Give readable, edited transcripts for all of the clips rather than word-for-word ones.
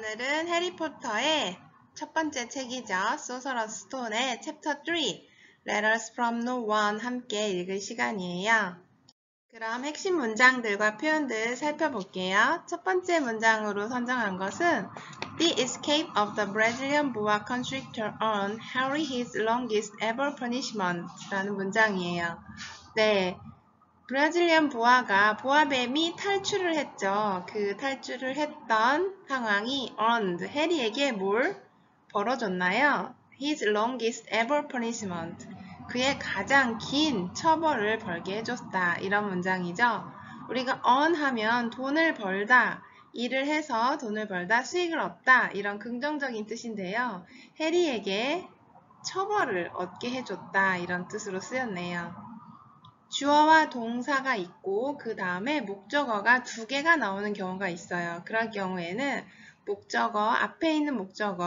오늘은 해리포터의 첫 번째 책이죠. 소서러스 스톤의 챕터 3 Letters from No One 함께 읽을 시간이에요. 그럼 핵심 문장들과 표현들 살펴볼게요. 첫 번째 문장으로 선정한 것은 The escape of the Brazilian boa constrictor earned Harry his longest ever punishment 라는 문장이에요. 네. 브라질리안 보아가 보아뱀이 탈출을 했죠. 그 탈출을 했던 상황이 earned, 해리에게 뭘 벌어줬나요? His longest ever punishment, 그의 가장 긴 처벌을 벌게 해줬다. 이런 문장이죠. 우리가 earn 하면 돈을 벌다, 일을 해서 돈을 벌다, 수익을 얻다 이런 긍정적인 뜻인데요. 해리에게 처벌을 얻게 해줬다 이런 뜻으로 쓰였네요. 주어와 동사가 있고 그 다음에 목적어가 두 개가 나오는 경우가 있어요. 그럴 경우에는 목적어, 앞에 있는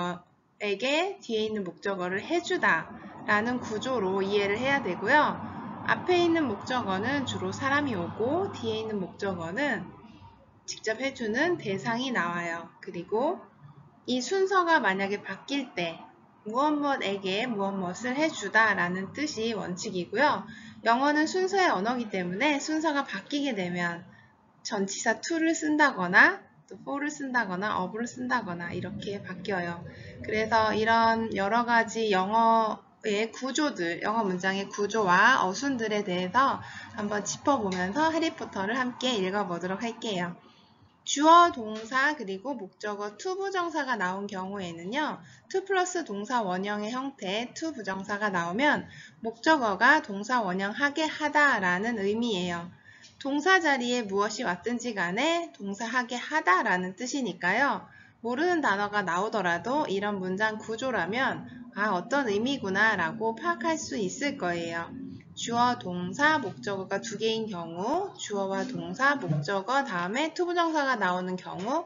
목적어에게 뒤에 있는 목적어를 해주다 라는 구조로 이해를 해야 되고요. 앞에 있는 목적어는 주로 사람이 오고 뒤에 있는 목적어는 직접 해주는 대상이 나와요. 그리고 이 순서가 만약에 바뀔 때 무엇무엇에게 무엇무엇을 해주다 라는 뜻이 원칙이고요. 영어는 순서의 언어이기 때문에 순서가 바뀌게 되면 전치사 to를 쓴다거나 또 for를 쓴다거나 of를 쓴다거나 이렇게 바뀌어요. 그래서 이런 여러 가지 영어의 구조들, 영어 문장의 구조와 어순들에 대해서 한번 짚어보면서 해리포터를 함께 읽어보도록 할게요. 주어, 동사, 그리고 목적어 to 부정사가 나온 경우에는요. to 플러스 동사 원형의 형태 to 부정사가 나오면 목적어가 동사 원형하게 하다 라는 의미예요. 동사 자리에 무엇이 왔든지 간에 동사하게 하다 라는 뜻이니까요. 모르는 단어가 나오더라도 이런 문장 구조라면 어떤 의미구나 라고 파악할 수 있을 거예요. 주어, 동사, 목적어가 두 개인 경우, 주어와 동사, 목적어 다음에 to 부정사가 나오는 경우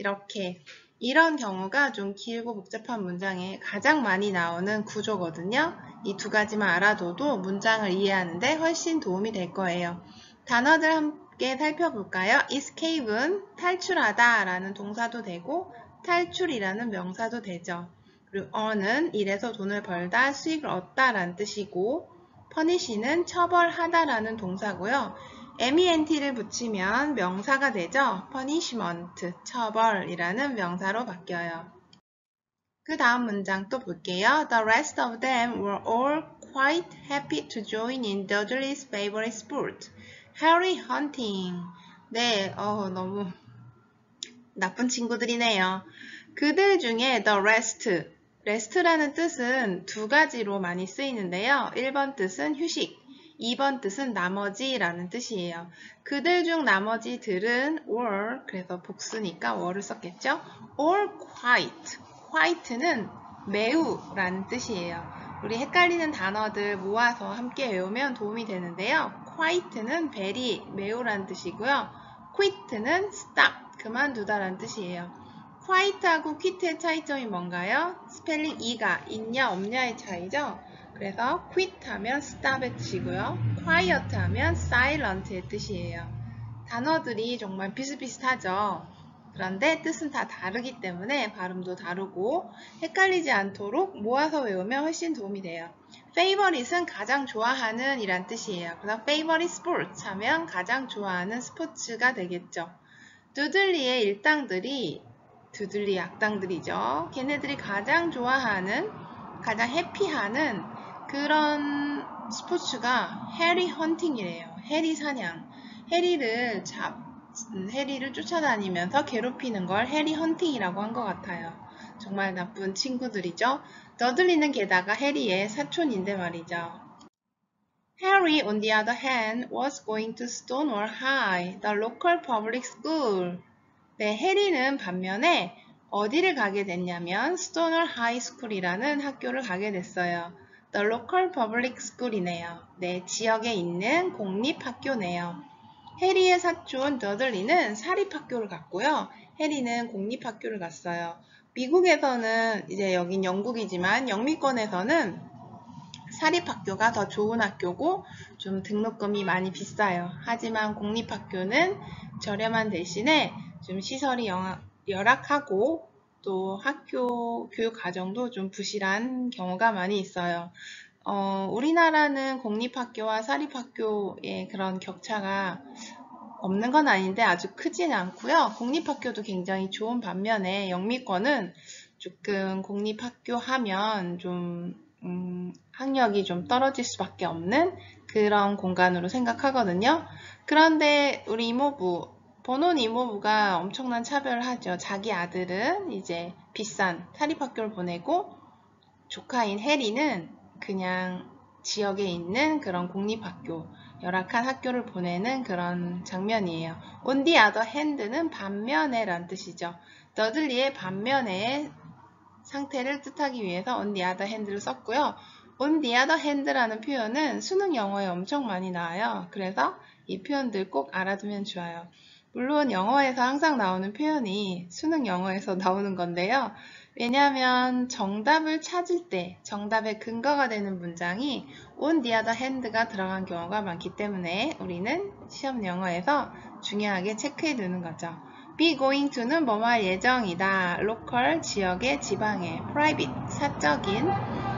이런 경우가 좀 길고 복잡한 문장에 가장 많이 나오는 구조거든요. 이 두 가지만 알아둬도 문장을 이해하는데 훨씬 도움이 될 거예요. 단어들 함께 살펴볼까요? escape은 탈출하다 라는 동사도 되고 탈출이라는 명사도 되죠. 그리고 earn은 일해서 돈을 벌다, 수익을 얻다 라는 뜻이고 punish는 처벌하다라는 동사고요. ment를 붙이면 명사가 되죠. punishment, 처벌이라는 명사로 바뀌어요. 그 다음 문장 또 볼게요. The rest of them were all quite happy to join in Dudley's favorite sport, Harry hunting. 네, 너무 나쁜 친구들이네요. 그들 중에 the rest라는 뜻은 두 가지로 많이 쓰이는데요. 1번 뜻은 휴식, 2번 뜻은 나머지라는 뜻이에요. 그들 중 나머지들은 were, 그래서 복수니까 were를 썼겠죠. all quite는 매우 라는 뜻이에요. 우리 헷갈리는 단어들 모아서 함께 외우면 도움이 되는데요. quite는 very, 매우라는 뜻이고요. quit는 stop, 그만두다 라는 뜻이에요. quite하고 quit의 차이점이 뭔가요? 스펠링 E가 있냐 없냐의 차이죠. 그래서 quit 하면 stop의 뜻이고요. quiet 하면 silent의 뜻이에요. 단어들이 정말 비슷비슷하죠. 그런데 뜻은 다 다르기 때문에 발음도 다르고 헷갈리지 않도록 모아서 외우면 훨씬 도움이 돼요. favorite은 가장 좋아하는 이란 뜻이에요. 그래서 favorite sports 하면 가장 좋아하는 스포츠가 되겠죠. 두들리의 일당들이 두들리 악당들이죠. 걔네들이 가장 좋아하는, 가장 해피하는 그런 스포츠가 해리 헌팅이래요. 해리 사냥. 해리를 쫓아다니면서 괴롭히는 걸 해리 헌팅이라고 한 것 같아요. 정말 나쁜 친구들이죠. 더들리는 게다가 해리의 사촌인데 말이죠. Harry, on the other hand, was going to Stonewall High, the local public school. 네, 해리는 반면에 어디를 가게 됐냐면 스토널 하이스쿨이라는 학교를 가게 됐어요. The local public school이네요. 네, 지역에 있는 공립학교네요. 해리의 사촌 더들리는 사립학교를 갔고요. 해리는 공립학교를 갔어요. 미국에서는 이제 여긴 영국이지만 영미권에서는 사립학교가 더 좋은 학교고 좀 등록금이 많이 비싸요. 하지만 공립학교는 저렴한 대신에 좀 시설이 열악하고 또 학교 교육 과정도 좀 부실한 경우가 많이 있어요. 우리나라는 공립학교와 사립학교의 그런 격차가 없는 건 아닌데 아주 크진 않고요. 공립학교도 굉장히 좋은 반면에 영미권은 조금 공립학교 하면 좀 학력이 좀 떨어질 수밖에 없는 그런 공간으로 생각하거든요. 그런데 우리 이모부, 번온 이모부가 엄청난 차별을 하죠. 자기 아들은 이제 비싼 사립학교를 보내고 조카인 해리는 그냥 지역에 있는 그런 공립학교, 열악한 학교를 보내는 그런 장면이에요. On the other hand는 반면에 란 뜻이죠. 더들리의 반면에 상태를 뜻하기 위해서 on the other hand를 썼고요. on the other hand라는 표현은 수능 영어에 엄청 많이 나와요. 그래서 이 표현들 꼭 알아두면 좋아요. 물론 영어에서 항상 나오는 표현이 수능 영어에서 나오는 건데요. 왜냐하면 정답을 찾을 때 정답의 근거가 되는 문장이 on the other hand가 들어간 경우가 많기 때문에 우리는 시험 영어에서 중요하게 체크해 두는 거죠. be going to는 뭐뭐 할 예정이다. local, 지역의, 지방의, private, 사적인,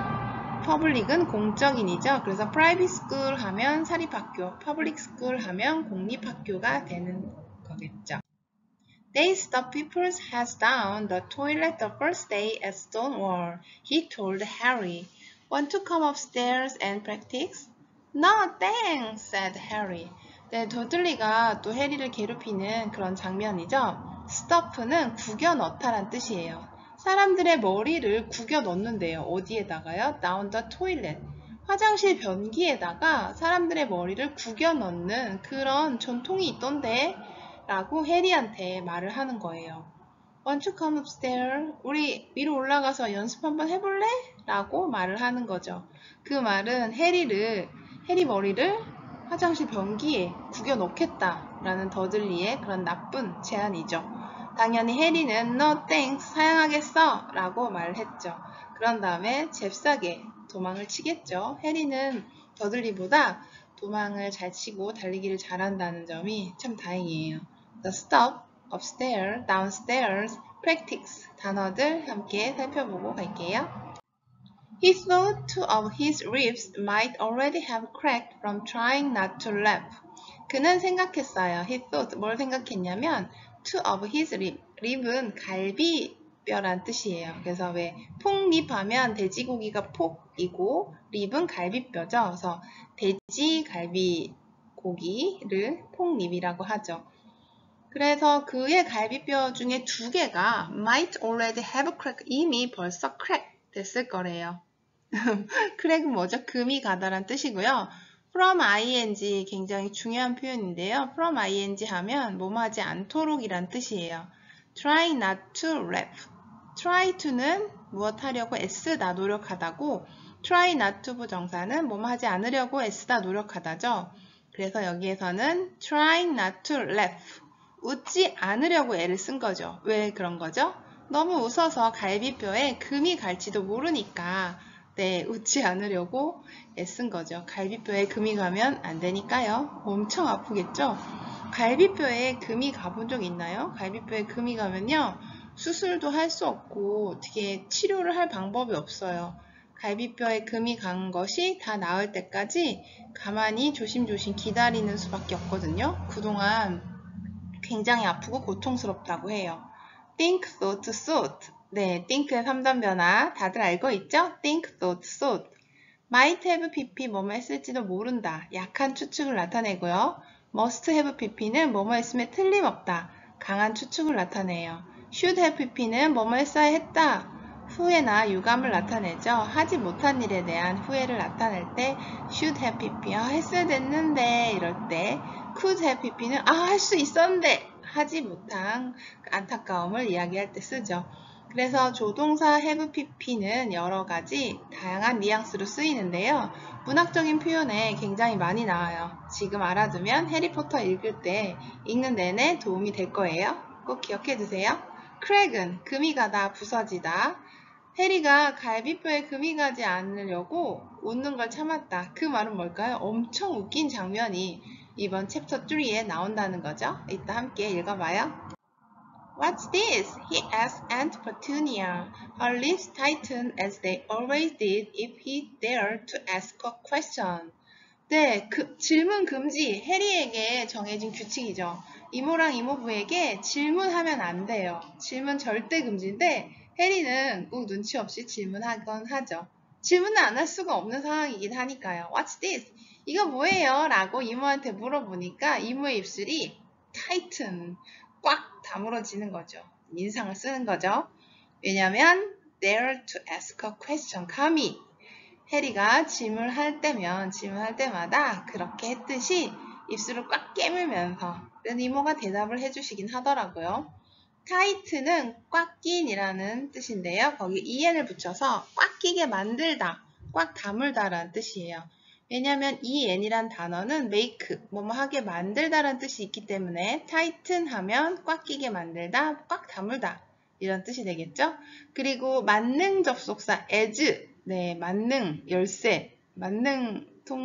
public은 공적인이죠. 그래서 private school 하면 사립학교, public school 하면 공립학교가 되는 거겠죠. They stuffed people's heads down the toilet the first day at Stonewall. He told Harry, "Want to come upstairs and practice?" "No, thanks," said Harry. 네, 더들리가 또 해리를 괴롭히는 그런 장면이죠. stuff는 구겨 넣다란 뜻이에요. 사람들의 머리를 구겨 넣는데요. 어디에다가요? Down the toilet. 화장실 변기에다가 사람들의 머리를 구겨 넣는 그런 전통이 있던데 라고 해리한테 말을 하는 거예요. Want to come upstairs? 우리 위로 올라가서 연습 한번 해볼래? 라고 말을 하는 거죠. 그 말은 해리 머리를 화장실 변기에 구겨 넣겠다 라는 더들리의 그런 나쁜 제안이죠. 당연히 해리는 No thanks, 사양하겠어 라고 말을 했죠. 그런 다음에 잽싸게 도망을 치겠죠. 해리는 더들리보다 도망을 잘 치고 달리기를 잘한다는 점이 참 다행이에요. The stop, upstairs, downstairs, practice 단어들 함께 살펴보고 갈게요. He thought two of his ribs might already have cracked from trying not to laugh. 그는 생각했어요. He thought 뭘 생각했냐면 two of his rib은 갈비뼈란 뜻이에요. 그래서 왜 폭립하면 돼지고기가 폭이고 립은 갈비뼈죠. 그래서 돼지 갈비 고기를 폭립이라고 하죠. 그래서 그의 갈비뼈 중에 2개가 might already have cracked, 이미 벌써 crack 됐을 거래요. crack은 뭐죠? 금이 가다란 뜻이고요. from ing 굉장히 중요한 표현인데요. from ing 하면 뭐뭐 하지 않도록 이란 뜻이에요. try not to laugh. try to는 무엇 하려고 애쓰다, 노력하다고, try not to 부정사는 뭐뭐 하지 않으려고 애쓰다, 노력하다죠. 그래서 여기에서는 try not to laugh. 웃지 않으려고 애를 쓴 거죠. 왜 그런 거죠? 너무 웃어서 갈비뼈에 금이 갈지도 모르니까 웃지 않으려고 애쓴 거죠. 갈비뼈에 금이 가면 안 되니까요. 엄청 아프겠죠? 갈비뼈에 금이 가본 적 있나요? 갈비뼈에 금이 가면요. 수술도 할 수 없고 어떻게 치료를 할 방법이 없어요. 갈비뼈에 금이 간 것이 다 나을 때까지 가만히 조심조심 기다리는 수밖에 없거든요. 그동안 굉장히 아프고 고통스럽다고 해요. think, thought, thought. 네, think의 3단 변화 다들 알고 있죠? think, thought, thought. might have pp 뭐뭐 했을지도 모른다. 약한 추측을 나타내고요. must have pp는 뭐뭐 했음에 틀림없다. 강한 추측을 나타내요. should have pp는 뭐뭐 했어야 했다. 후회나 유감을 나타내죠. 하지 못한 일에 대한 후회를 나타낼 때 should have pp, 했어야 됐는데 이럴 때 could have pp는 할 수 있었는데 하지 못한 안타까움을 이야기할 때 쓰죠. 그래서 조동사 have pp는 여러 가지 다양한 뉘앙스로 쓰이는데요. 문학적인 표현에 굉장히 많이 나와요. 지금 알아두면 해리포터 읽을 때 읽는 내내 도움이 될 거예요. 꼭 기억해 두세요. crack은 금이 가다, 부서지다. 해리가 갈비뼈에 금이 가지 않으려고 웃는 걸 참았다. 그 말은 뭘까요? 엄청 웃긴 장면이 이번 챕터 3에 나온다는 거죠. 이따 함께 읽어봐요. What's this? He asked Aunt Petunia. Her lips tightened as they always did if he dared to ask a question. 네, 질문 금지. 해리에게 정해진 규칙이죠. 이모랑 이모부에게 질문하면 안 돼요. 질문 절대 금지인데 해리는 꼭 눈치 없이 질문하곤 하죠. 질문을 안 할 수가 없는 상황이긴 하니까요. What's this? 이거 뭐예요? 라고 이모한테 물어보니까 이모의 입술이 tighten, 꽉 다물어지는 거죠. 인상을 쓰는 거죠. 왜냐면 dare to ask a question, 감히 해리가 질문할 때마다 그렇게 했듯이 입술을 꽉 깨물면서 이모가 대답을 해주시긴 하더라고요. tight는 꽉 낀이라는 뜻인데요. 거기 en을 붙여서 꽉 끼게 만들다, 꽉 다물다라는 뜻이에요. 왜냐하면 en이란 단어는 make, 뭐뭐 하게 만들다라는 뜻이 있기 때문에 tighten 하면 꽉 끼게 만들다, 꽉 다물다 이런 뜻이 되겠죠. 그리고 만능 접속사 as, 네, 만능, 열쇠, 만능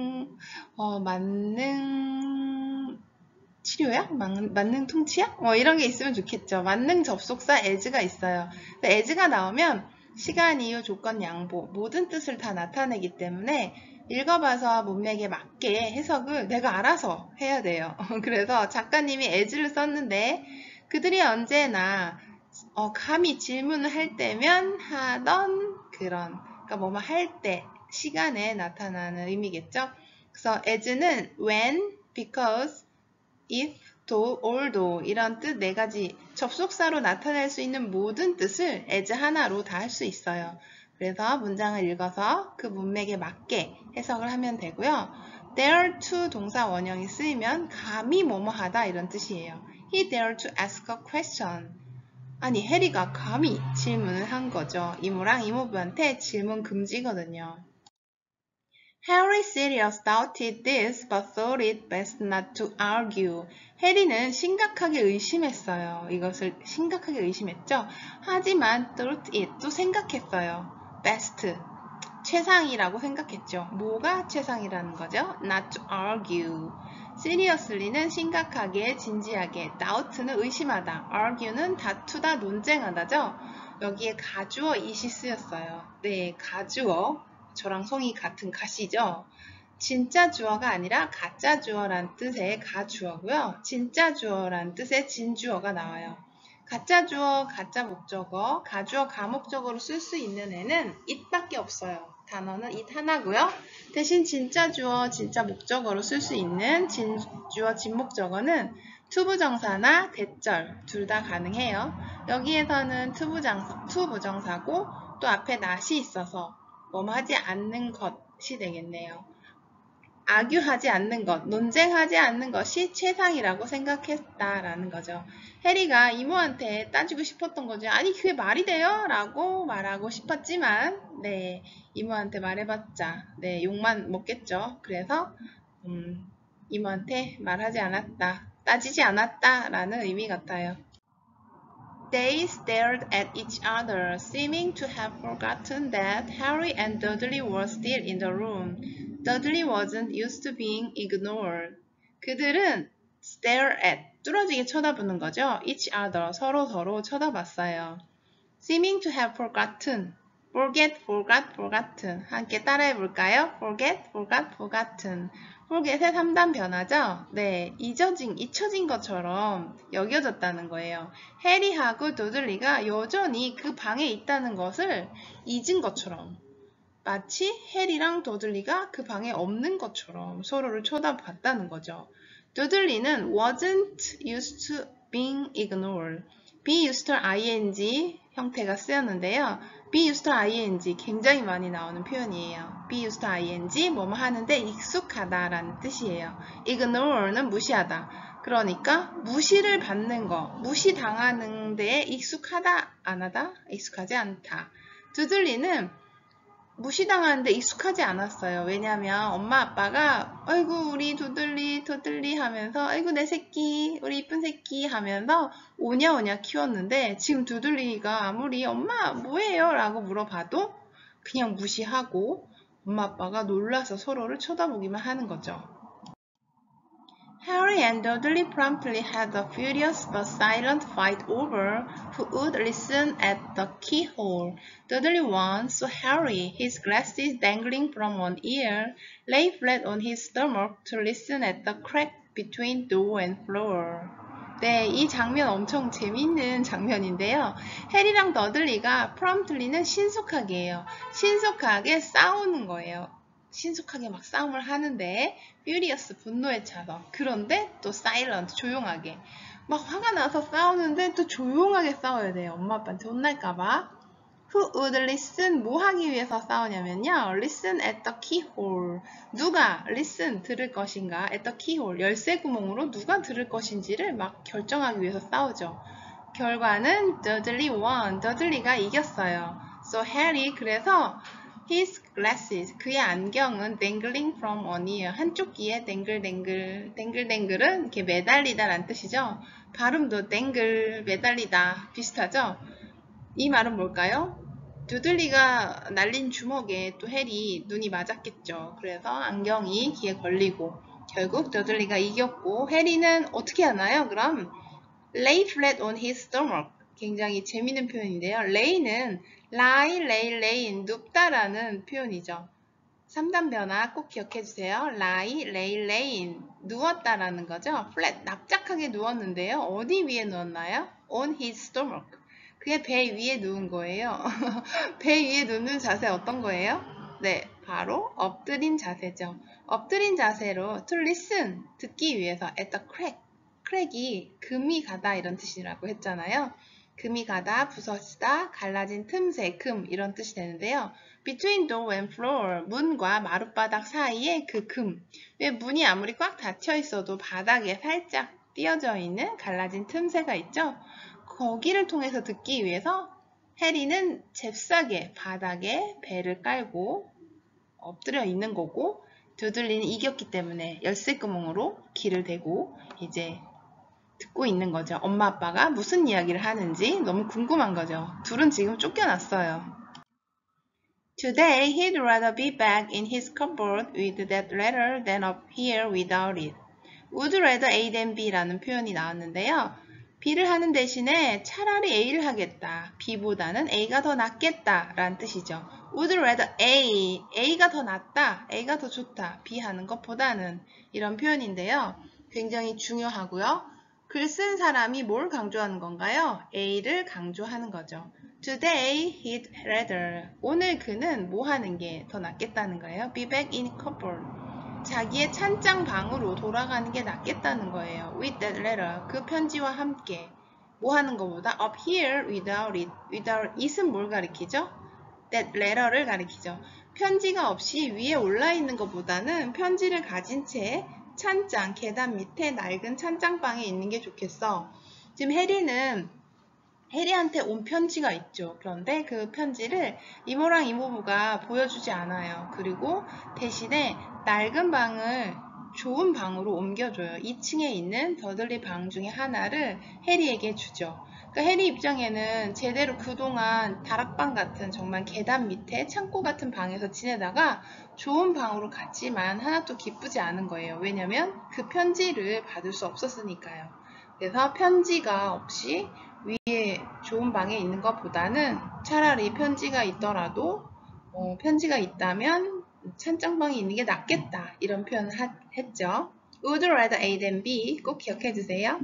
치료약? 만능 통치약? 이런 게 있으면 좋겠죠. 만능 접속사 as가 있어요. as가 나오면 시간, 이유, 조건, 양보 모든 뜻을 다 나타내기 때문에 읽어봐서 문맥에 맞게 해석을 내가 알아서 해야 돼요. 그래서 작가님이 as를 썼는데 그들이 언제나 감히 질문을 할 때면 하던 그런, 그러니까 뭐뭐 할 때, 시간에 나타나는 의미겠죠. 그래서 as는 when, because, if, though, although 이런 뜻 네 가지 접속사로 나타낼 수 있는 모든 뜻을 as 하나로 다 할 수 있어요. 그래서 문장을 읽어서 그 문맥에 맞게 해석을 하면 되고요. dare to 동사 원형이 쓰이면 감히 뭐뭐 하다 이런 뜻이에요. He dared to ask a question. 아니, 해리가 감히 질문을 한 거죠. 이모랑 이모부한테 질문 금지거든요. Harry Sirius doubted this but thought it best not to argue. 해리는 심각하게 의심했어요. 이것을 심각하게 의심했죠. 하지만 thought it 또 생각했어요. best, 최상이라고 생각했죠. 뭐가 최상이라는 거죠? not to argue. seriously는 심각하게, 진지하게, doubt는 의심하다, argue는 다투다, 논쟁하다죠. 여기에 가주어 it이 쓰였어요. 네, 가주어. 저랑 성이 같은 가시죠? 진짜 주어가 아니라 가짜 주어란 뜻의 가주어고요. 진짜 주어란 뜻의 진주어가 나와요. 가짜 주어, 가짜 목적어, 가주어, 가목적어로 쓸 수 있는 애는 it밖에 없어요. 단어는 it 하나고요. 대신 진짜 주어, 진짜 목적어로 쓸 수 있는 진주어, 진목적어는 투부정사나 대절 둘 다 가능해요. 여기에서는 투부정사고 또 앞에 not이 있어서 뭐뭐 하지 않는 것이 되겠네요. 아규하지 않는 것, 논쟁하지 않는 것이 최상이라고 생각했다라는 거죠. 해리가 이모한테 따지고 싶었던 거죠. 아니 그게 말이 돼요? 라고 말하고 싶었지만 네, 이모한테 말해봤자 네, 욕만 먹겠죠. 그래서 이모한테 말하지 않았다, 따지지 않았다 라는 의미 같아요. They stared at each other, seeming to have forgotten that Harry and Dudley were still in the room. Dudley wasn't used to being ignored. 그들은 stare at, 뚫어지게 쳐다보는 거죠. each other, 서로 쳐다봤어요. Seeming to have forgotten. forget, forgot, forgotten. 함께 따라해볼까요? forget, forgot, forgotten. forget의 3단 변화죠? 네, 잊혀진 것처럼 여겨졌다는 거예요. 해리하고 도들리가 여전히 그 방에 있다는 것을 잊은 것처럼, 마치 해리랑 도들리가 그 방에 없는 것처럼 서로를 쳐다봤다는 거죠. 도들리는 wasn't used to being ignored. be used to ing 형태가 쓰였는데요. be used to ing 굉장히 많이 나오는 표현이에요. be used to ing 뭐뭐 하는데 익숙하다라는 뜻이에요. ignore는 무시하다. 그러니까 무시를 받는 거, 무시당하는 데에 익숙하다, 안 하다, 익숙하지 않다. 두들리는 무시당하는데 익숙하지 않았어요. 왜냐면 엄마 아빠가 아이고 우리 도들리 하면서 아이고 내 새끼, 우리 이쁜 새끼 하면서 오냐오냐 키웠는데 지금 도들리가 아무리 엄마 뭐예요? 라고 물어봐도 그냥 무시하고 엄마 아빠가 놀라서 서로를 쳐다보기만 하는 거죠. Harry and Dudley promptly had a furious but silent fight over who would listen at the keyhole. Dudley won, so Harry, his glasses dangling from one ear, lay flat on his stomach to listen at the crack between door and floor. 네, 이 장면 엄청 재밌는 장면인데요. 해리랑 더들리가 promptly는 신속하게예요. 신속하게 싸우는 거예요. 신속하게 막 싸움을 하는데 furious 분노에 차서 그런데 또 silent 조용하게 막 화가 나서 싸우는데 또 조용하게 싸워야 돼요. 엄마 아빠한테 혼날까봐. Who would listen? 뭐 하기 위해서 싸우냐면요. Listen at the keyhole. 누가 listen 들을 것인가? At the keyhole. 열쇠 구멍으로 누가 들을 것인지를 막 결정하기 위해서 싸우죠. 결과는 Dudley won. Dudley가 이겼어요. So Harry 그래서 his glasses 그의 안경은 dangling from one ear 한쪽 귀에 댕글댕글 댕글댕글은 이렇게 매달리다 라는 뜻이죠. 발음도 댕글 매달리다 비슷하죠. 이 말은 뭘까요? 두들리가 날린 주먹에 또 해리 눈이 맞았겠죠. 그래서 안경이 귀에 걸리고 결국 두들리가 이겼고 해리는 어떻게 하나요? 그럼 lay flat on his stomach 굉장히 재미있는 표현인데요. lay는 lay 눕다라는 표현이죠. 3단 변화 꼭 기억해주세요. lay 누웠다라는 거죠. flat 납작하게 누웠는데요. 어디 위에 누웠나요? on his stomach 그의 배 위에 누운 거예요. 배 위에 누는 자세 어떤 거예요? 네, 바로 엎드린 자세죠. 엎드린 자세로 to listen, 듣기 위해서 at the crack, crack이 금이 가다 이런 뜻이라고 했잖아요. 금이 가다, 부서지다, 갈라진 틈새, 금 이런 뜻이 되는데요. Between door and floor, 문과 마룻바닥 사이에 그 금. 왜 문이 아무리 꽉 닫혀 있어도 바닥에 살짝 띄어져 있는 갈라진 틈새가 있죠? 거기를 통해서 듣기 위해서 해리는 잽싸게 바닥에 배를 깔고 엎드려 있는 거고 두들리는 이겼기 때문에 열쇠 구멍으로 귀를 대고 이제 듣고 있는 거죠. 엄마 아빠가 무슨 이야기를 하는지 너무 궁금한 거죠. 둘은 지금 쫓겨났어요. Today he'd rather be back in his cupboard with that letter than up here without it. Would rather A than B라는 표현이 나왔는데요. B를 하는 대신에 차라리 A를 하겠다. B보다는 A가 더 낫겠다 라는 뜻이죠. Would rather A, A가 더 낫다, A가 더 좋다. B 하는 것보다는 이런 표현인데요. 굉장히 중요하고요. 글 쓴 사람이 뭘 강조하는 건가요? A를 강조하는 거죠. Today he'd rather. 오늘 그는 뭐 하는 게 더 낫겠다는 거예요. Be back in cupboard. 자기의 찬장 방으로 돌아가는 게 낫겠다는 거예요. With that letter. 그 편지와 함께. 뭐 하는 것보다 up here without it. without it은 뭘 가리키죠? that letter를 가리키죠. 편지가 없이 위에 올라 있는 것보다는 편지를 가진 채 찬장, 계단 밑에 낡은 찬장방에 있는 게 좋겠어. 지금 해리한테 온 편지가 있죠. 그런데 그 편지를 이모랑 이모부가 보여주지 않아요. 그리고 대신에 낡은 방을 좋은 방으로 옮겨줘요. 2층에 있는 더들리 방 중에 하나를 해리에게 주죠. 그러니까 해리 입장에는 제대로 그동안 다락방 같은 정말 계단 밑에 창고 같은 방에서 지내다가 좋은 방으로 갔지만 하나도 기쁘지 않은 거예요. 왜냐면 그 편지를 받을 수 없었으니까요. 그래서 편지가 없이 위에 좋은 방에 있는 것보다는 차라리 편지가 있더라도 편지가 있다면 찬장방에 있는 게 낫겠다 이런 표현을 했죠. Would rather A than B 꼭 기억해 주세요.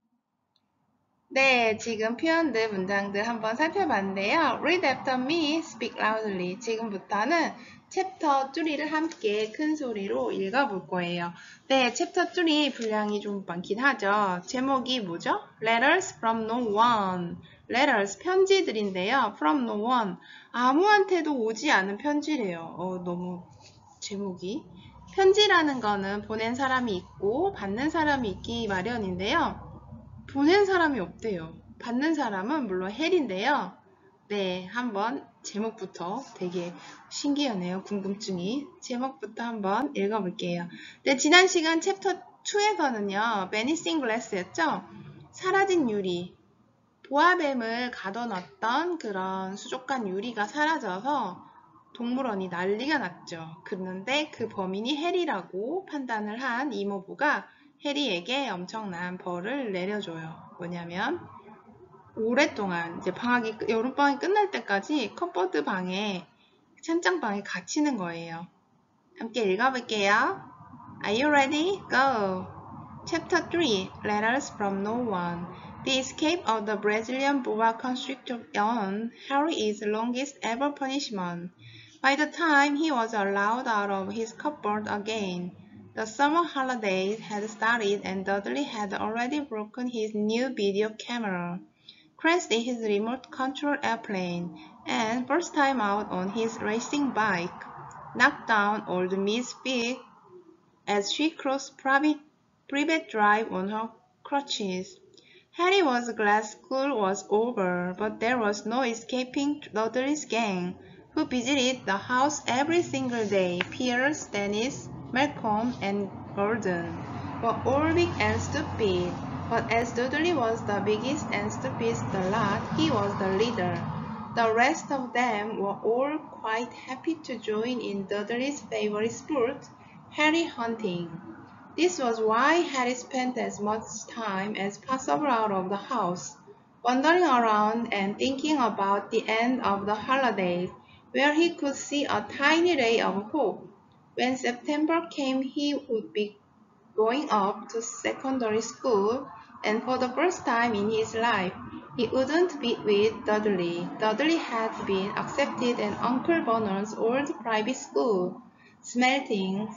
네, 지금 표현들, 문장들 한번 살펴봤는데요. Read after me, speak loudly. 지금부터는 챕터 3를 함께 큰 소리로 읽어볼 거예요. 네, 챕터 3 분량이 좀 많긴 하죠. 제목이 뭐죠? Letters from no one. Letters, 편지들인데요. From no one. 아무한테도 오지 않은 편지래요. 너무 제목이. 편지라는 거는 보낸 사람이 있고 받는 사람이 있기 마련인데요. 보낸 사람이 없대요. 받는 사람은 물론 해리인데요. 네, 한번 제목부터 되게 신기하네요. 궁금증이. 제목부터 한번 읽어볼게요. 네, 지난 시간 챕터 2에서는요. Vanishing Glass였죠? 사라진 유리. 보아뱀을 가둬놨던 그런 수족관 유리가 사라져서 동물원이 난리가 났죠. 그런데 그 범인이 해리라고 판단을 한 이모부가 해리에게 엄청난 벌을 내려줘요. 뭐냐면 오랫동안 이제 여름방학이 끝날 때까지 컵보드 방에 찬장방에 갇히는 거예요. 함께 읽어볼게요. Are you ready? Go! Chapter 3 Letters from No One. The escape of the Brazilian boa constrictor on Harry's longest ever punishment. By the time he was allowed out of his cupboard again, the summer holidays had started and Dudley had already broken his new video camera, crashed his remote control airplane, and first time out on his racing bike, knocked down old Miss Fig as she crossed Privet Drive on her crutches. Harry was glad school was over, but there was no escaping Dudley's gang, who visited the house every single day. Piers, Dennis, Malcolm, and Gordon were all big and stupid, but as Dudley was the biggest and stupidest of the lot, he was the leader. The rest of them were all quite happy to join in Dudley's favorite sport, Harry hunting. This was why Harry spent as much time as possible out of the house, wandering around and thinking about the end of the holidays, where he could see a tiny ray of hope. When September came, he would be going up to secondary school, and for the first time in his life, he wouldn't be with Dudley. Dudley had been accepted at Uncle Vernon's old private school, Smelting.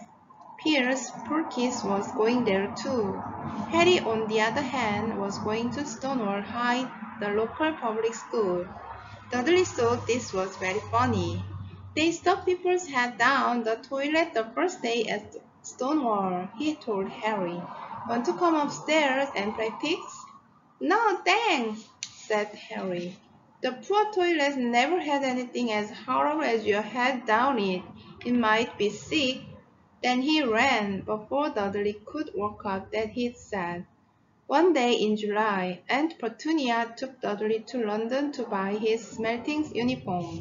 Piers Purkis was going there too. Harry, on the other hand, was going to Stonewall High, the local public school. Dudley thought this was very funny. They stuck people's head down the toilet the first day at Stonewall, he told Harry. Want to come upstairs and play pigs? No, thanks, said Harry. The poor toilet never had anything as horrible as your head down it. It might be sick. Then he ran before Dudley could work out that he'd said. One day in July, Aunt Petunia took Dudley to London to buy his smelting uniform,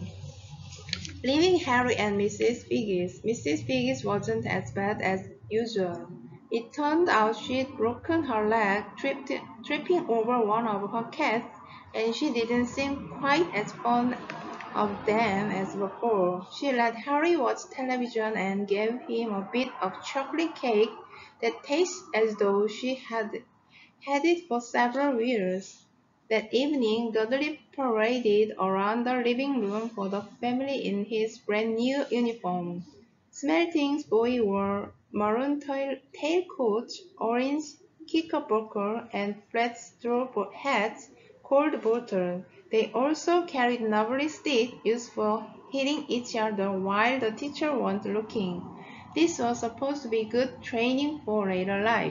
leaving Harry and Mrs. Figgis. Mrs. Figgis wasn't as bad as usual. It turned out she'd broken her leg tripping over one of her cats, and she didn't seem quite as fond of them as before. She let Harry watch television and gave him a bit of chocolate cake that tasted as though she had had it for several years. That evening, Dudley paraded around the living room for the family in his brand new uniform. Smelting's boy wore maroon tailcoats, orange knickerbocker, and flat straw hats called bottles. They also carried knobby sticks used for hitting each other while the teacher wasn't looking. This was supposed to be good training for later life.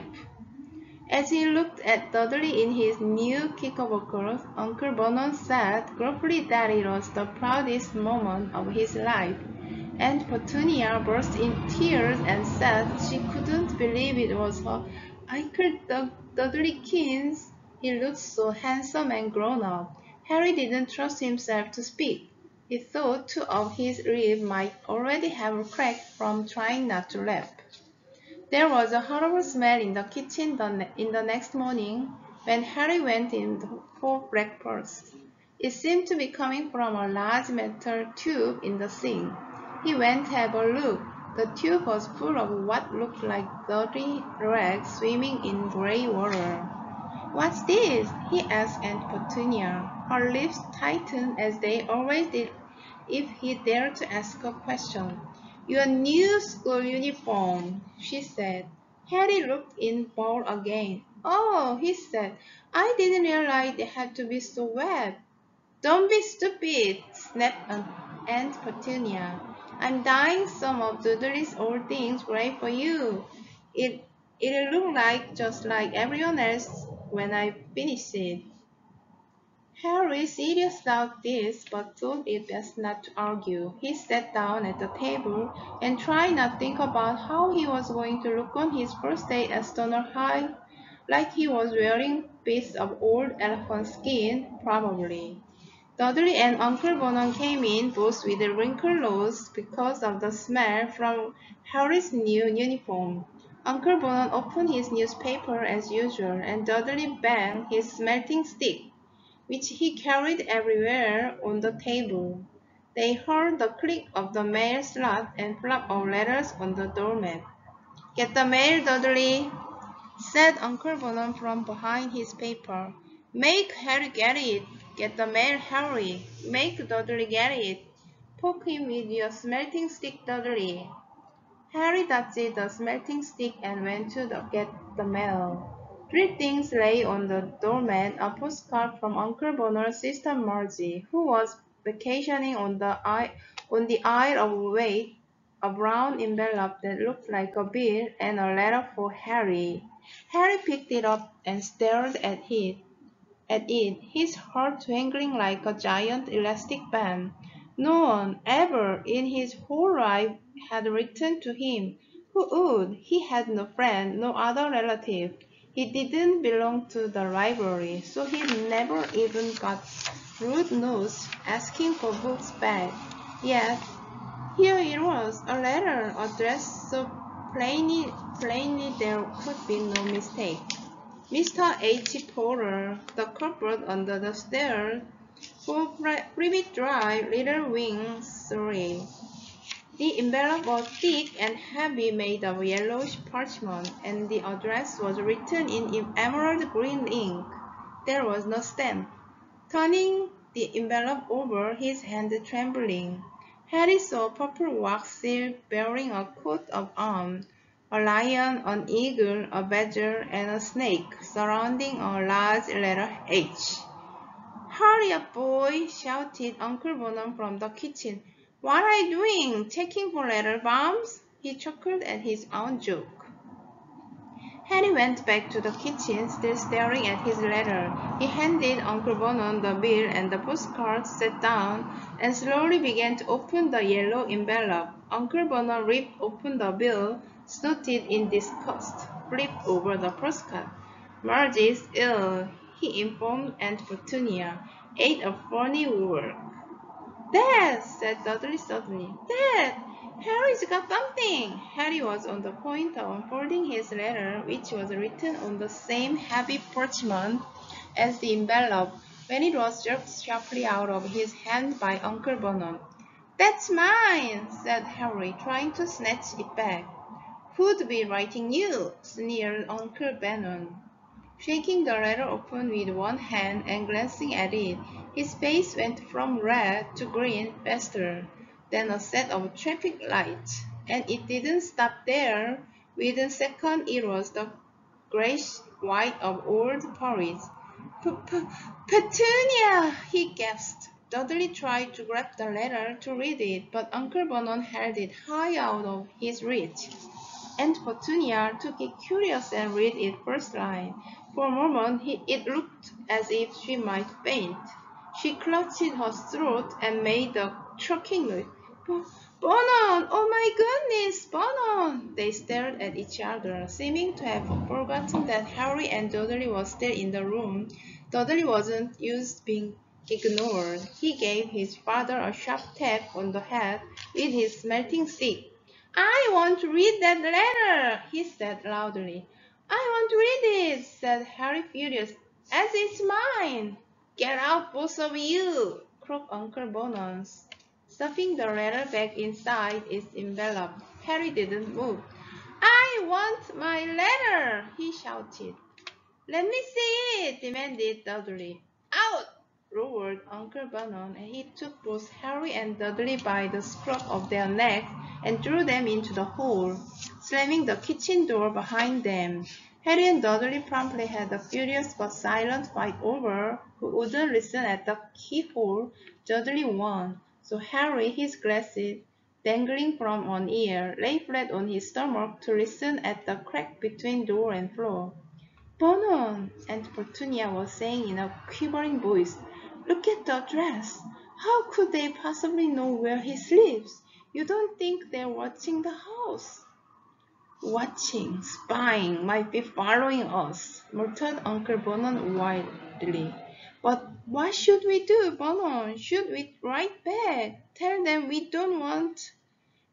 As he looked at Dudley in his new knickerbockers, Uncle Vernon said gruffly that it was the proudest moment of his life. Aunt Petunia burst into tears and said she couldn't believe it was her Uncle Dudley Keynes. He looked so handsome and grown up. Harry didn't trust himself to speak. He thought two of his ribs might already have cracked from trying not to laugh. There was a horrible smell in the kitchen in the next morning when Harry went in for breakfast. It seemed to be coming from a large metal tube in the sink. He went to have a look. The tube was full of what looked like dirty rags swimming in grey water. What's this? He asked Aunt Petunia. Her lips tightened as they always did if he dared to ask a question. Your new school uniform, she said. Harry looked in bowl again. Oh, he said, I didn't realize they had to be so wet. Don't be stupid, snapped Aunt Petunia. I'm dyeing some of Dudley's old things gray for you. It'll look like just like everyone else when I finish it. Harry seriously doubted this, but thought it best not to argue. He sat down at the table and tried not to think about how he was going to look on his first day at Stoner High, like he was wearing bits of old elephant skin, probably. Dudley and Uncle Vernon came in, both with a wrinkled nose because of the smell from Harry's new uniform. Uncle Vernon opened his newspaper as usual, and Dudley banged his smelting stick, which he carried everywhere, on the table. They heard the click of the mail slot and flop of letters on the doormat. "Get the mail, Dudley," said Uncle Vernon from behind his paper. "Make Harry get it. Get the mail, Harry. Make Dudley get it. Poke him with your smelting stick, Dudley." Harry dodged the smelting stick and went to get the mail. Three things lay on the doormat: a postcard from Uncle Vernon's sister Margie, who was vacationing on the Isle of Wight, a brown envelope that looked like a bill, and a letter for Harry. Harry picked it up and stared at it, his heart dangling like a giant elastic band. No one ever in his whole life had written to him. Who would? He had no friend, no other relative. He didn't belong to the library, so he never even got rude notes asking for books back. Yet, here it was, a letter addressed so plainly there could be no mistake. Mr. H. Porter, the culprit under the stairs, for Privet Drive, Little Wing, Surrey. The envelope was thick and heavy, made of yellowish parchment, and the address was written in emerald green ink. There was no stamp. Turning the envelope over, his hand trembling, Harry saw a purple wax seal bearing a coat of arms, a lion, an eagle, a badger, and a snake, surrounding a large letter H. "Hurry up, boy!" shouted Uncle Vernon from the kitchen. "What are you doing? Checking for letter bombs?" He chuckled at his own joke. Harry went back to the kitchen, still staring at his letter. He handed Uncle Vernon the bill and the postcard, sat down, and slowly began to open the yellow envelope. Uncle Vernon ripped open the bill, snorted in disgust, flipped over the postcard. "Margie's ill," he informed Aunt Petunia. "Ate a funny work." "Dad," said Dudley suddenly. "Dad, Harry's got something." Harry was on the point of unfolding his letter, which was written on the same heavy parchment as the envelope, when it was jerked sharply out of his hand by Uncle Vernon. "That's mine," said Harry, trying to snatch it back. "Who'd be writing you?" sneered Uncle Vernon. Shaking the letter open with one hand and glancing at it, his face went from red to green faster than a set of traffic lights. And it didn't stop there. Within a second it was the grayish white of old Paris. "Petunia!" he gasped. Dudley tried to grab the letter to read it, but Uncle Vernon held it high out of his reach. Aunt Petunia took it curious and read its first line. For a moment it looked as if she might faint. She clutched her throat and made a choking noise. "Vernon! Oh my goodness, Vernon!" They stared at each other, seeming to have forgotten that Harry and Dudley were still in the room. Dudley wasn't used to being ignored. He gave his father a sharp tap on the head with his smelting stick. "I want to read that letter," he said loudly. "I want to read it," said Harry, furious, "as it's mine." "Get out, both of you!" croaked Uncle Vernon, stuffing the letter back inside its envelope. Harry didn't move. "I want my letter!" he shouted. "Let me see it!" demanded Dudley. "Out!" roared Uncle Vernon, and he took both Harry and Dudley by the scruff of their necks and threw them into the hall, slamming the kitchen door behind them. Harry and Dudley promptly had a furious but silent fight over who wouldn't listen at the keyhole. Dudley won, so Harry, his glasses dangling from one ear, lay flat on his stomach to listen at the crack between door and floor. "Vernon," Aunt Petunia was saying in a quivering voice, "look at the address. How could they possibly know where he lives? You don't think they're watching the house?" "Watching, spying, might be following us," muttered Uncle Vernon wildly. "But what should we do, Vernon? Should we write back? Tell them we don't want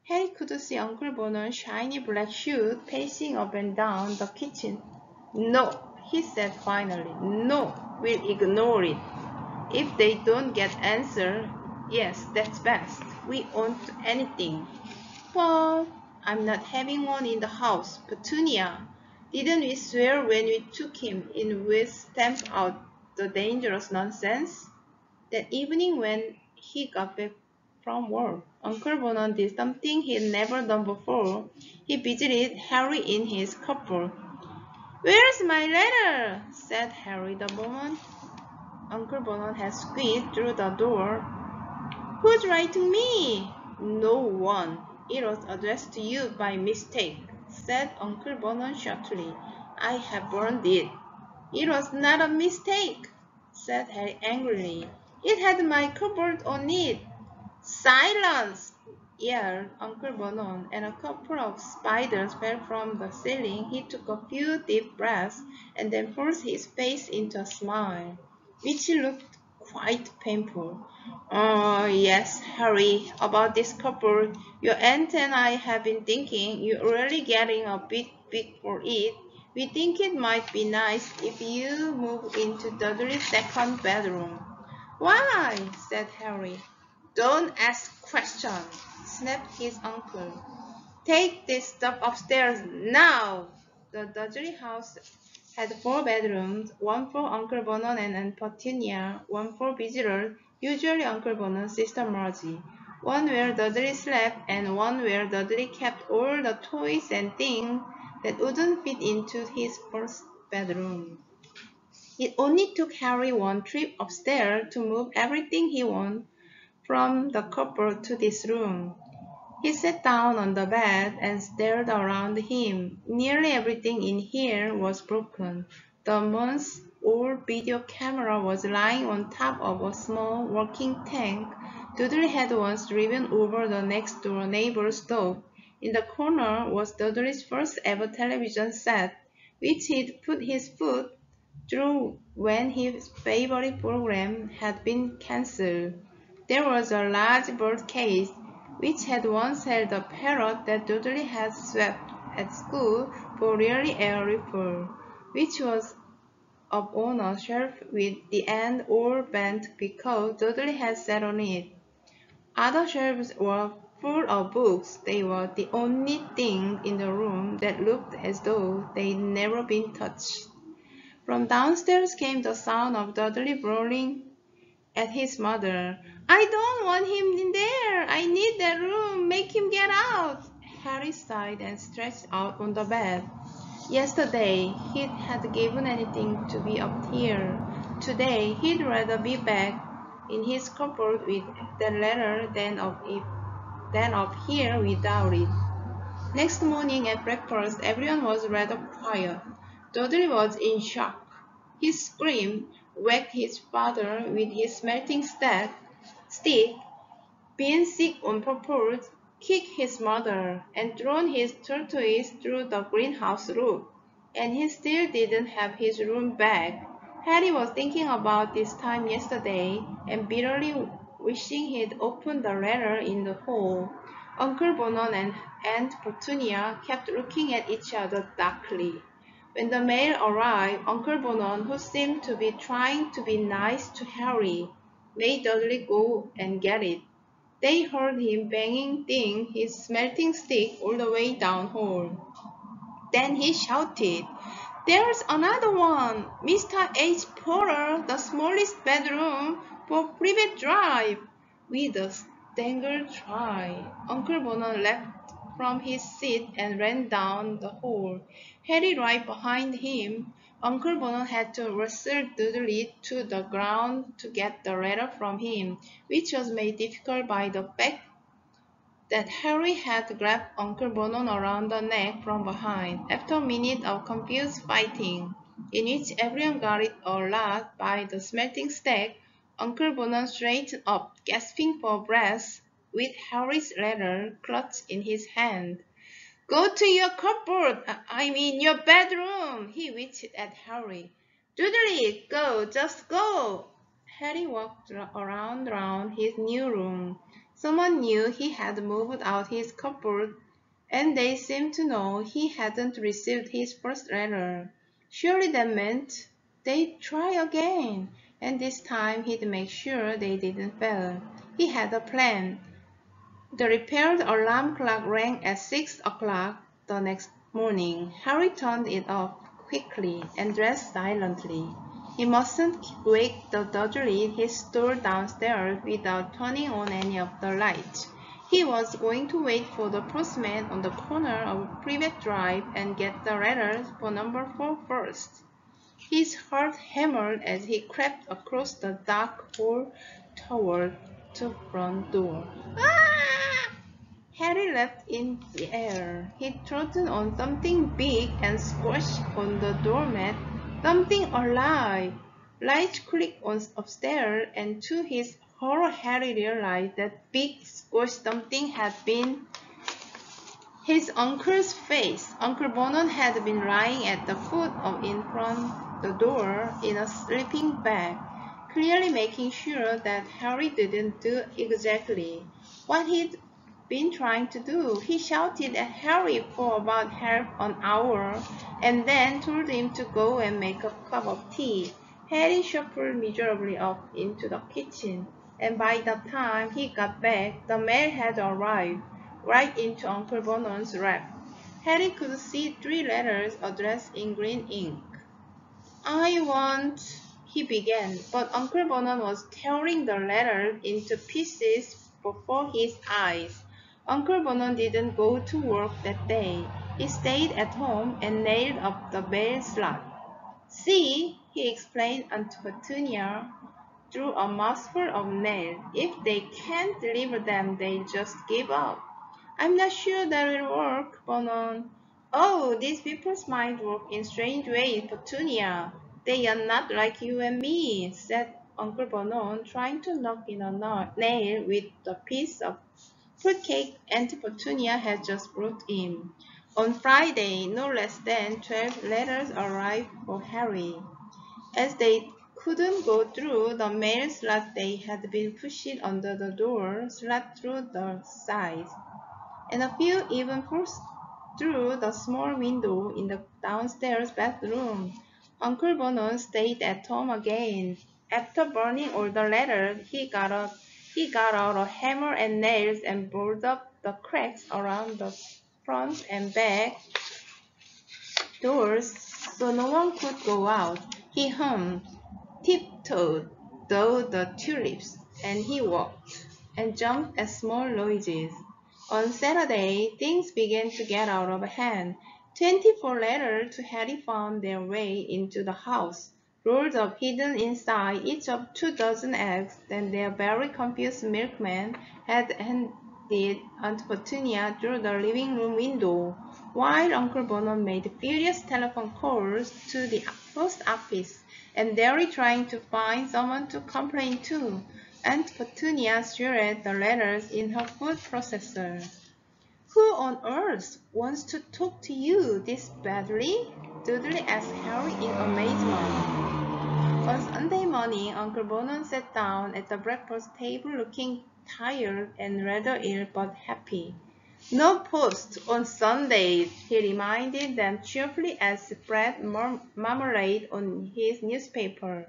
Harry could see Uncle Vernon's shiny black shoes pacing up and down the kitchen. No, he said finally. No, we'll ignore it. If they don't get answer, yes, that's best. We won't do anything. But I'm not having one in the house, Petunia. Didn't we swear when we took him in we stamped out the dangerous nonsense? That evening when he got back from work, Uncle Vernon did something he'd never done before. He visited Harry in his cupboard. "Where's my letter?" said Harry the moment Uncle Vernon had squeezed through the door. "Who's writing me?" "No one. It was addressed to you by mistake," said Uncle Vernon shortly. "I have burned it." "It was not a mistake," said Harry angrily. "It had my cupboard on it." "Silence!" yelled Uncle Vernon, and a couple of spiders fell from the ceiling. He took a few deep breaths and then forced his face into a smile, which looked quite painful. "Oh, yes, Harry, about this cupboard. Your aunt and I have been thinking you're really getting a bit big for it. We think it might be nice if you move into Dudley's second bedroom." "Why?" said Harry. "Don't ask questions," snapped his uncle. "Take this stuff upstairs now." The Dudley house had 4 bedrooms, one for Uncle Vernon and Aunt Petunia, one for visitors, usually Uncle Vernon's sister Margie, one where Dudley slept, and one where Dudley kept all the toys and things that wouldn't fit into his first bedroom. It only took Harry one trip upstairs to move everything he wanted from the cupboard to this room. He sat down on the bed and stared around him. Nearly everything in here was broken. The months-old video camera was lying on top of a small working tank. Dudley had once driven over the next-door neighbor's dog. In the corner was Dudley's first ever television set, which he'd put his foot through when his favorite program had been cancelled. There was a large bird cage, which had once held a parrot that Dudley had swept at school for really airy fur, which was up on a shelf with the end all bent because Dudley had sat on it. Other shelves were full of books. They were the only thing in the room that looked as though they'd never been touched. From downstairs came the sound of Dudley brawling at his mother. "I don't want him in there. I need that room. Make him get out." Harry sighed and stretched out on the bed. Yesterday, he'd had given anything to be up here. Today, he'd rather be back in his cupboard with that letter than up here without it. Next morning at breakfast, everyone was rather quiet. Dudley was in shock. He screamed, whacked his father with his smelting stick, been sick on purpose, kicked his mother, and thrown his tortoise through the greenhouse roof. And he still didn't have his room back. Harry was thinking about this time yesterday and bitterly wishing he'd opened the letter in the hall. Uncle Vernon and Aunt Petunia kept looking at each other darkly. When the mail arrived, Uncle Vernon, who seemed to be trying to be nice to Harry, made Dudley go and get it. They heard him banging his smelting stick all the way down hall. Then he shouted, "There's another one! Mr. H. Porter, the smallest bedroom for Privet Drive!" With a staggered cry, Uncle Vernon leapt from his seat and ran down the hall. Harry right behind him. Uncle Vernon had to wrestle Dudley to the ground to get the letter from him, which was made difficult by the fact that Harry had grabbed Uncle Vernon around the neck from behind. After a minute of confused fighting, in which everyone got it a lot by the smelting stick, Uncle Vernon straightened up, gasping for breath, with Harry's letter clutched in his hand. "Go to your cupboard, I mean your bedroom," he whispered at Harry. "Dudley, go, just go." Harry walked round his new room. Someone knew he had moved out his cupboard, and they seemed to know he hadn't received his first letter. Surely that meant they'd try again, and this time he'd make sure they didn't fail. He had a plan. The repaired alarm clock rang at 6 o'clock the next morning. Harry turned it off quickly and dressed silently. He mustn't wake the Dudley he stole downstairs without turning on any of the lights. He was going to wait for the postman on the corner of Privet Drive and get the letters for number 4 first. His heart hammered as he crept across the dark hall toward the front door. Ah! Harry leapt in the air. He trotted on something big and squashed on the doormat. Something alive! Lights clicked on upstairs, and to his horror Harry realized that big squashed something had been his uncle's face. Uncle Vernon had been lying at the foot of in front the door in a sleeping bag, clearly making sure that Harry didn't do exactly what he'd been trying to do. He shouted at Harry for about half an hour and then told him to go and make a cup of tea. Harry shuffled miserably up into the kitchen, and by the time he got back, the mail had arrived right into Uncle Vernon's wrap. Harry could see 3 letters addressed in green ink. "I want," he began, but Uncle Vernon was tearing the letter into pieces before his eyes. Uncle Vernon didn't go to work that day. He stayed at home and nailed up the mail slot. "See," he explained unto Petunia through a mouthful of nails, "if they can't deliver them, they'll just give up." "I'm not sure that'll work, Vernon." "Oh, these people's minds work in strange ways, Petunia. They are not like you and me," said Uncle Vernon, trying to knock in a nail with the piece of fruitcake Aunt Petunia had just brought in. On Friday, no less than 12 letters arrived for Harry. As they couldn't go through the mail slot, they had been pushed under the door slot through the sides, and a few even forced through the small window in the downstairs bathroom. Uncle Vernon stayed at home again. After burning all the letters, he got out a hammer and nails and boarded up the cracks around the front and back doors so no one could go out. He hummed, tiptoed through the tulips, and he walked and jumped at small noises. On Saturday, things began to get out of hand. 24 letters to Harry found their way into the house, rolled up hidden inside each of 2 dozen eggs that their very confused milkman had handed Aunt Petunia through the living room window, while Uncle Vernon made furious telephone calls to the post office and Derry trying to find someone to complain to. Aunt Petunia shared the letters in her food processor. "Who on earth wants to talk to you this badly?" Dudley asked Harry in amazement. On Sunday morning, Uncle Vernon sat down at the breakfast table looking tired and rather ill but happy. "No post on Sundays," he reminded them cheerfully as he spread marmalade on his newspaper.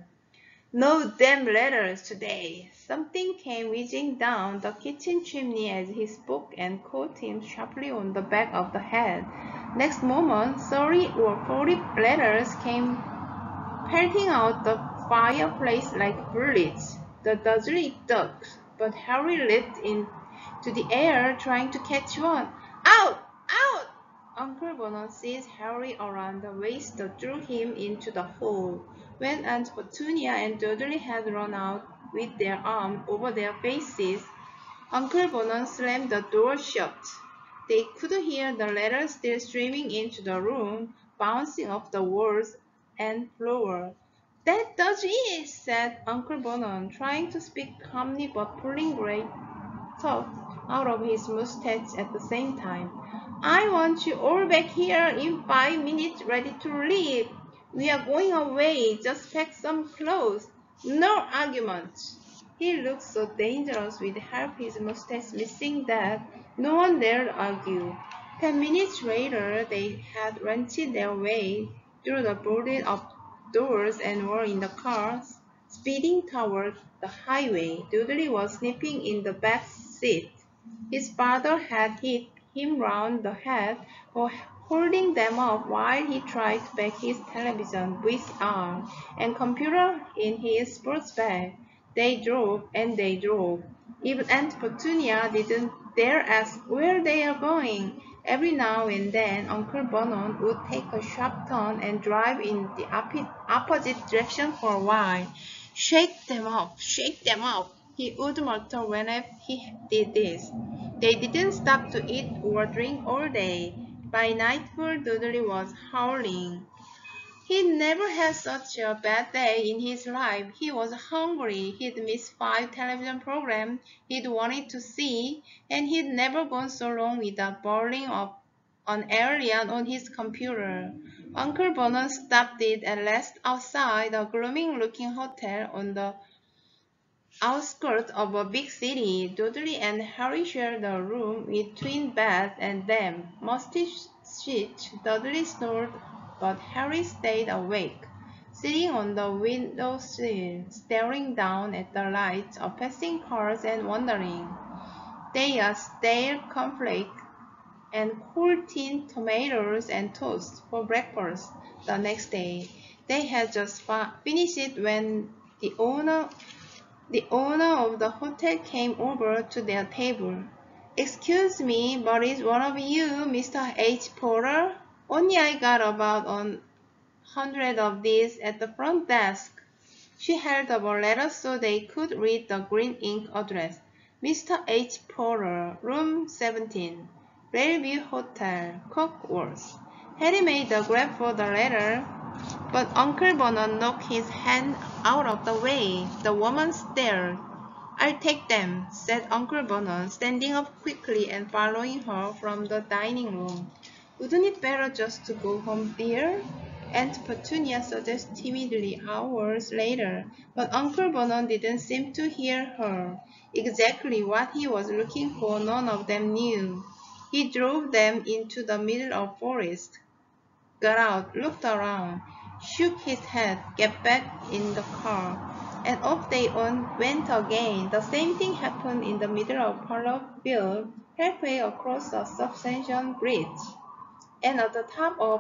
"No damn letters today." Something came whizzing down the kitchen chimney as he spoke and caught him sharply on the back of the head. Next moment, 30 or 40 letters came pelting out the fireplace like bullets. The Dudley ducked, but Harry leaped into the air trying to catch one. "Out! Out!" Uncle Vernon seized Harry around the waist and threw him into the hall. When Aunt Petunia and Dudley had run out with their arms over their faces, Uncle Vernon slammed the door shut. They could hear the letters still streaming into the room, bouncing off the walls and floor. "That does it," said Uncle Vernon, trying to speak calmly but pulling great tuft out of his mustache at the same time. "I want you all back here in 5 minutes ready to leave. We are going away. Just pack some clothes. No argument." He looked so dangerous with half his mustache missing that no one dared argue. 10 minutes later, they had wrenched their way through the boarded-up doors and were in the car, speeding toward the highway. Dudley was sleeping in the back seat. His father had hit him round the head for holding them up while he tried to pack his television, VCR, and computer in his sports bag. They drove and they drove. Even Aunt Petunia didn't dare ask where they are going. Every now and then Uncle Vernon would take a sharp turn and drive in the opposite direction for a while. Shake them up, he would mutter whenever he did this. They didn't stop to eat or drink all day. By nightfall, Dudley was howling. He'd never had such a bad day in his life. He was hungry. He'd missed 5 television programs he'd wanted to see, and he'd never gone so long without boiling up an alien on his computer. Uncle Vernon stopped it at last outside a gloomy-looking hotel on the outskirts of a big city. Dudley and Harry shared a room with twin beds and damp, musty sheets. Dudley snored, but Harry stayed awake, sitting on the windowsill, staring down at the lights of passing cars and wondering. They ate stale cornflakes and cold tinned tomatoes and toast for breakfast the next day. They had just finished it when the owner of the hotel came over to their table. "Excuse me, but is one of you Mr. H. Porter? Only I got about 100 of these at the front desk." She held up a letter so they could read the green ink address. "Mr. H. Porter, room 17, Bellevue Hotel, Cockworth." Harry made a grab for the letter, but Uncle Vernon knocked his hand out of the way. The woman stared. "I'll take them," said Uncle Vernon, standing up quickly and following her from the dining room. "Wouldn't it better just to go home, dear?" Aunt Petunia suggested timidly hours later, but Uncle Vernon didn't seem to hear her. Exactly what he was looking for none of them knew. He drove them into the middle of forest, got out, looked around, shook his head, get back in the car, and off they went again. The same thing happened in the middle of Parlourville, halfway across the Ascension Bridge, and at the top of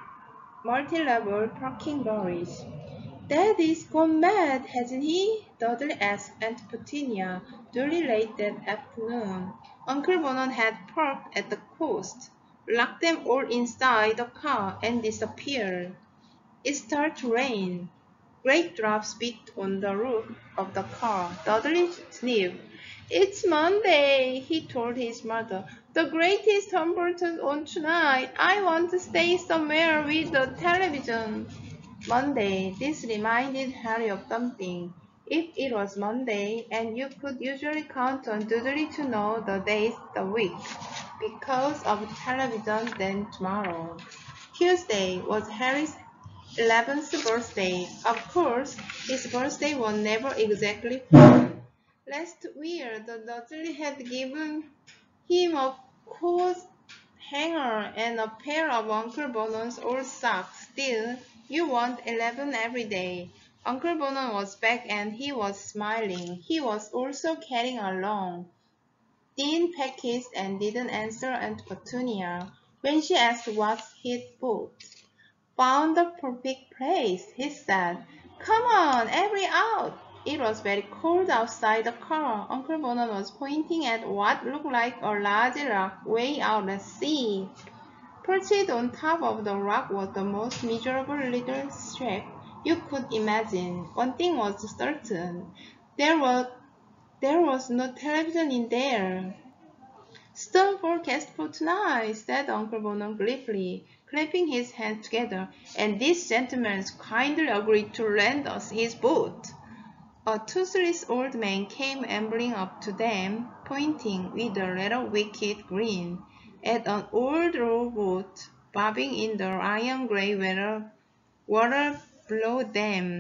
multi-level parking garage. "Daddy's gone mad, hasn't he?" Dudley asked Aunt Petunia, duly late that afternoon. Uncle Vernon had parked at the coast, locked them all inside the car, and disappeared. It started to rain. Great drops beat on the roof of the car. Dudley sniffed. "It's Monday," he told his mother. "The greatest Humboldt on tonight. I want to stay somewhere with the television." Monday. This reminded Harry of something. If it was Monday, and you could usually count on Dudley to know the days of the week because of television, then tomorrow, Tuesday, was Harry's 11th birthday. Of course, his birthday was never exactly fun. Last year, the Dudley had given him a coat hanger and a pair of Uncle Vernon's old socks. Still, you want 11 every day. Uncle Vernon was back and he was smiling. He was also carrying along thin packets and didn't answer Aunt Petunia when she asked what he'd bought. "Found the perfect place," he said. "Come on, every out." It was very cold outside the car. Uncle Vernon was pointing at what looked like a large rock way out at sea. Perched on top of the rock was the most miserable little shack you could imagine. One thing was certain. There was no television in there. "Storm forecast for tonight," said Uncle Vernon glibly, clapping his hands together, "and this gentleman's kindly agreed to lend us his boat." A toothless old man came ambling up to them, pointing, with a rather wicked grin, at an old rowboat bobbing in the iron-gray water below them.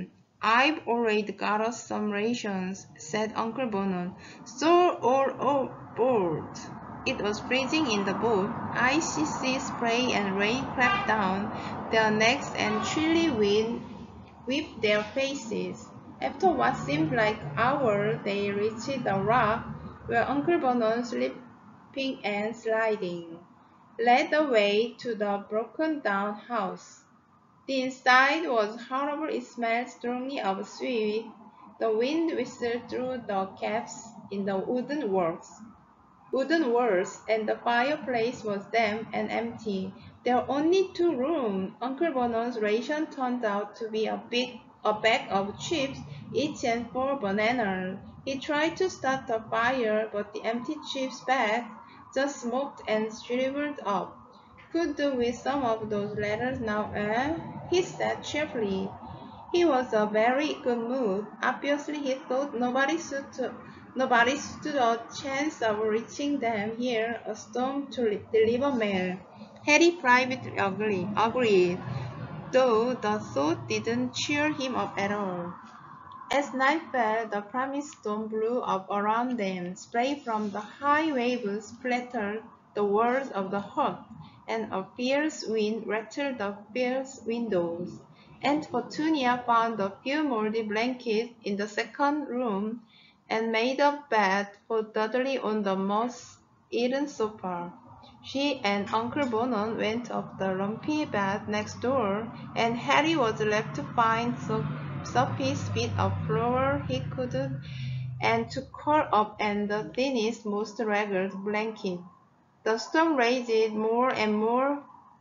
I've already got us some rations, said Uncle Vernon. So all aboard. It was freezing in the boat. Icy sea spray and rain cracked down their necks and chilly wind whipped their faces. After what seemed like hours, they reached the rock where Uncle Vernon, slipping and sliding, led the way to the broken-down house. The inside was horrible. It smelled strongly of sweat. The wind whistled through the gaps in the wooden walls, and the fireplace was damp and empty. There were only 2 rooms. Uncle Vernon's ration turned out to be a bag of chips, each and 4 bananas. He tried to start the fire, but the empty chips bag just smoked and shriveled up. Could do with some of those letters now, eh? He said cheerfully. He was in a very good mood. Obviously, he thought nobody stood a chance of reaching them here, a storm to deliver mail. Harry privately agreed, though the thought didn't cheer him up at all. As night fell, the promised storm blew up around them. Spray from the high waves splattered the walls of the hut, and a fierce wind rattled the fierce windows. Aunt Petunia found a few moldy blankets in the second room and made a bed for Dudley on the moss-eaten sofa. She and Uncle Vernon went up the lumpy bed next door, and Harry was left to find softest bit of floor he could and to curl up in the thinnest, most ragged blanket. The storm raged more and more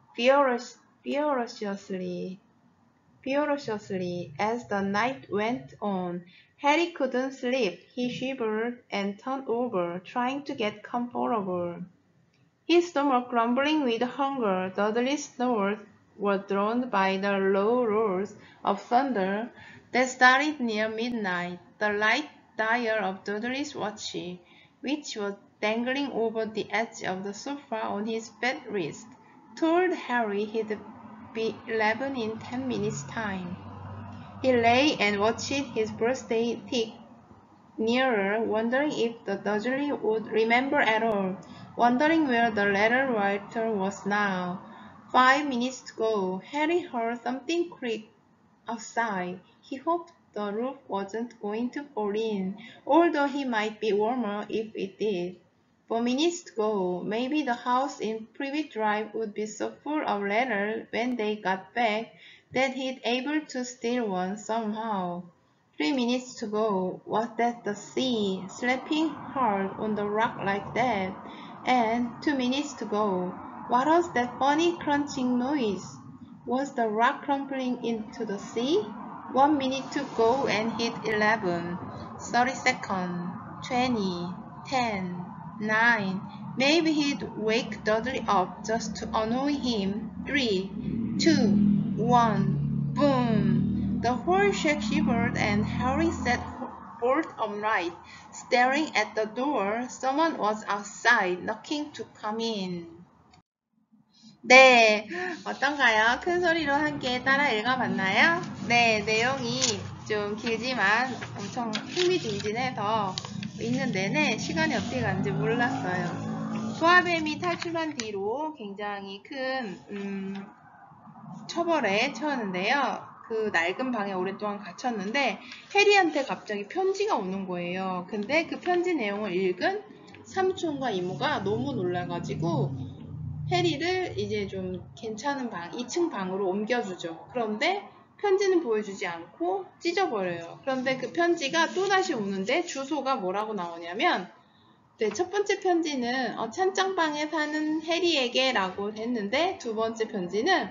furiously as the night went on. Harry couldn't sleep. He shivered and turned over, trying to get comfortable. His stomach grumbling with hunger. Dudley's snores were drowned by the low roars of thunder that started near midnight. The light dial of Dudley's watch, which was dangling over the edge of the sofa on his bed wrist, told Harry he'd be 11 in 10 minutes' time. He lay and watched his birthday tick nearer, wondering if the Dudley would remember at all, wondering where the letter writer was now. 5 minutes to go. Harry heard something creak outside. He hoped the roof wasn't going to fall in, although he might be warmer if it did. 4 minutes to go. Maybe the house in Privet Drive would be so full of letters when they got back that he'd able to steal one somehow. 3 minutes to go. Was that the sea slapping hard on the rock like that? And 2 minutes to go. What was that funny crunching noise? Was the rock crumbling into the sea? 1 minute to go and hit 11. 30 seconds. 20. 10. 9. Maybe he'd wake Dudley up just to annoy him. 3. 2. 1. Boom! The whole shack shivered and Harry sat bolt upright, staring at the door. Someone was outside, knocking to come in. 네, 어떤가요? 큰 소리로 함께 따라 읽어봤나요? 네, 내용이 좀 길지만 엄청 흥미진진해서 읽는 내내 시간이 어떻게 가는지 몰랐어요. 소아뱀이 탈출한 뒤로 굉장히 큰 처벌에 처했는데요. 그 낡은 방에 오랫동안 갇혔는데 해리한테 갑자기 편지가 오는 거예요. 근데 그 편지 내용을 읽은 삼촌과 이모가 너무 놀라가지고 해리를 이제 좀 괜찮은 2층 방으로 옮겨주죠. 그런데 편지는 보여주지 않고 찢어버려요. 그런데 그 편지가 또다시 오는데 주소가 뭐라고 나오냐면 네, 첫 번째 편지는 찬장방에 사는 해리에게 라고 했는데 두 번째 편지는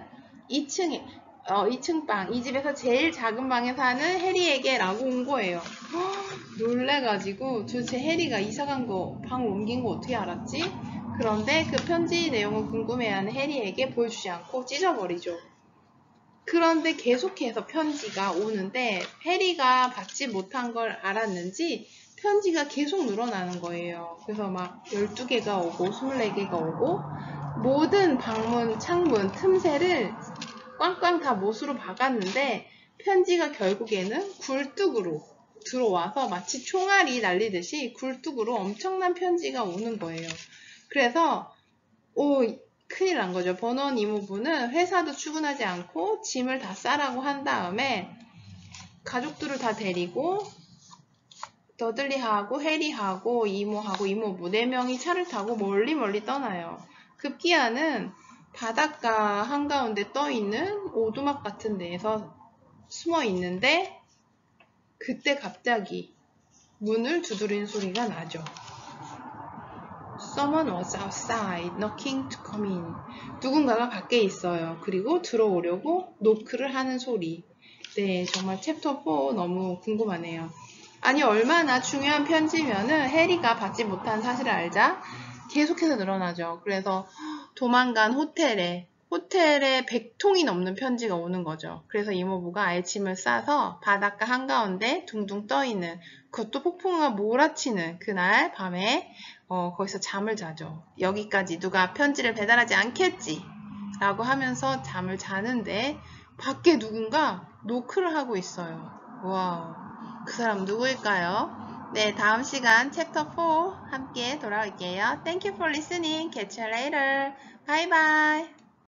2층 방, 이 집에서 제일 작은 방에 사는 해리에게 라고 온 거예요. 놀래가지고 도대체 해리가 이사간 거, 방을 옮긴 거 어떻게 알았지? 그런데 그 편지 내용을 궁금해하는 해리에게 보여주지 않고 찢어버리죠. 그런데 계속해서 편지가 오는데 해리가 받지 못한 걸 알았는지 편지가 계속 늘어나는 거예요. 그래서 막 12개가 오고 24개가 오고 모든 방문, 창문, 틈새를 꽝꽝 다 못으로 박았는데 편지가 결국에는 굴뚝으로 들어와서 마치 총알이 날리듯이 굴뚝으로 엄청난 편지가 오는 거예요. 그래서 큰일 난 거죠. 버논 이모부는 회사도 출근하지 않고 짐을 다 싸라고 한 다음에 가족들을 다 데리고 더들리하고 해리하고 이모하고 이모부 4명이 차를 타고 멀리 떠나요. 급기야는 바닷가 한가운데 떠있는 오두막 같은 데에서 숨어 있는데 그때 갑자기 문을 두드리는 소리가 나죠. Someone was outside knocking to come in. 누군가가 밖에 있어요. 그리고 들어오려고 노크를 하는 소리. 네, 정말 챕터 4 너무 궁금하네요. 아니, 얼마나 중요한 편지면은 해리가 받지 못한 사실을 알자 계속해서 늘어나죠. 그래서 도망간 호텔에 100통이 넘는 편지가 오는 거죠. 그래서 이모부가 아예 짐을 싸서 바닷가 한가운데 둥둥 떠있는, 그것도 폭풍우가 몰아치는 그날 밤에 거기서 잠을 자죠. 여기까지 누가 편지를 배달하지 않겠지 라고 하면서 잠을 자는데 밖에 누군가 노크를 하고 있어요. 와우. 그 사람 누구일까요? 네, 다음 시간 챕터 4 함께 돌아올게요. Thank you for listening. Catch you later. Bye bye.